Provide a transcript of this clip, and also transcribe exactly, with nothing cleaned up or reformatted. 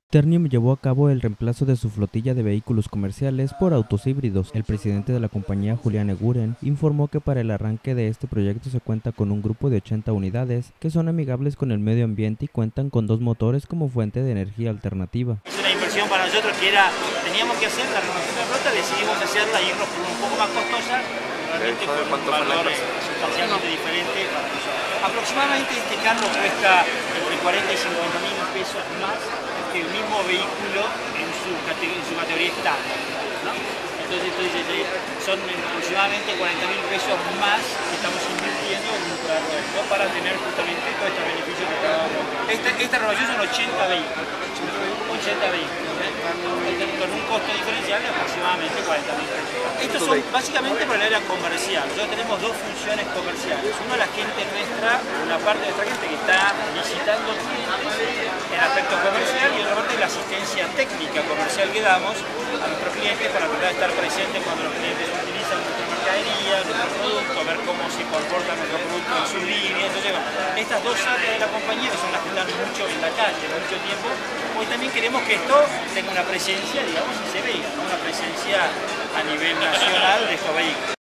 Ternium llevó a cabo el reemplazo de su flotilla de vehículos comerciales por autos híbridos. El presidente de la compañía, Julián Eguren, informó que para el arranque de este proyecto se cuenta con un grupo de ochenta unidades que son amigables con el medio ambiente y cuentan con dos motores como fuente de energía alternativa. Es una inversión para nosotros que era, teníamos que hacer la renovación de la flota, decidimos hacerla y irnos por un poco más costosa, realmente con un valor sustancialmente diferente para nosotros. Aproximadamente este carro cuesta entre cuarenta y cincuenta mil pesos más que el mismo vehículo en su, en su categoría estándar, ¿no? Entonces, entonces son aproximadamente cuarenta mil pesos más que estamos invirtiendo en un carro esto para tener justamente todos estos beneficios que acabamos. Esta, esta renovación son ochenta vehículos, ochenta vehículos, ¿eh? Con un costo diferencial de aproximadamente cuarenta mil pesos. Estos son básicamente para el área comercial. Nosotros tenemos dos funciones comerciales. Uno, la gente nuestra, una parte de nuestra gente que está visitando clientes en aspecto comercial, y otra parte la asistencia técnica comercial que damos a nuestros clientes para tratar de estar presentes cuando los clientes utilizan nuestra mercadería, nuestro producto, ver cómo se comporta nuestro producto en sus líneas. Entonces, bueno, estas dos áreas de la compañía, que son las que están mucho en la calle, mucho tiempo, hoy también queremos que esto tenga una presencia, digamos, y se vea, ¿no? Una presencia a nivel nacional de estos vehículos.